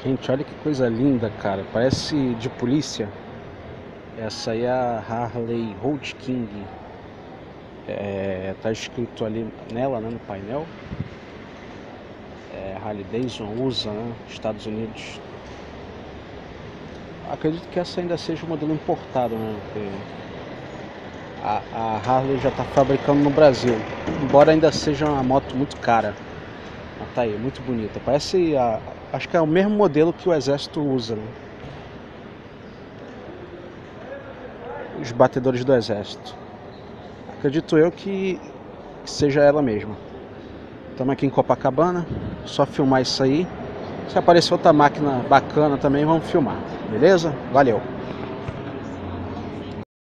Gente, olha que coisa linda, cara. Parece de polícia. Essa aí é a Harley Road King. Tá escrito ali nela, né, no painel. Harley Davidson, USA, né, Estados Unidos. Acredito que essa ainda seja o modelo importado, né? Porque a Harley já está fabricando no Brasil. Embora ainda seja uma moto muito cara. Mas tá aí, muito bonita. Parece acho que é o mesmo modelo que o exército usa, né? Os batedores do exército. Acredito eu que seja ela mesma. Estamos aqui em Copacabana, só filmar isso aí. Se aparecer outra máquina bacana também, vamos filmar, beleza? Valeu!